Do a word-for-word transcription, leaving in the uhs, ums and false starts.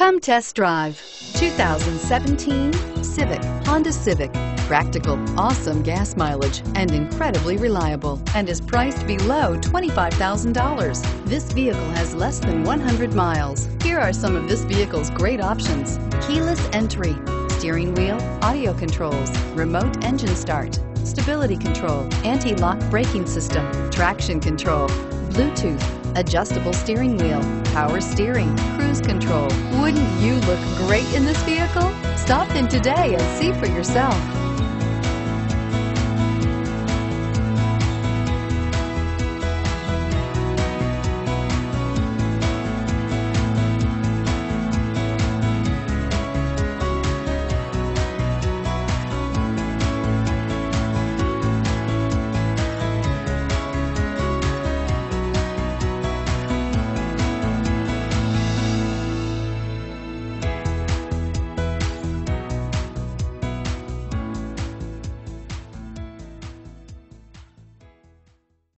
Come test drive two thousand seventeen Civic, Honda Civic. Practical, awesome gas mileage, and incredibly reliable, and is priced below twenty-five thousand dollars. This vehicle has less than one hundred miles. Here are some of this vehicle's great options: keyless entry, steering wheel audio controls, remote engine start, stability control, anti-lock braking system, traction control, Bluetooth, adjustable steering wheel, power steering, cruise control. Wouldn't you look great in this vehicle? Stop in today and see for yourself.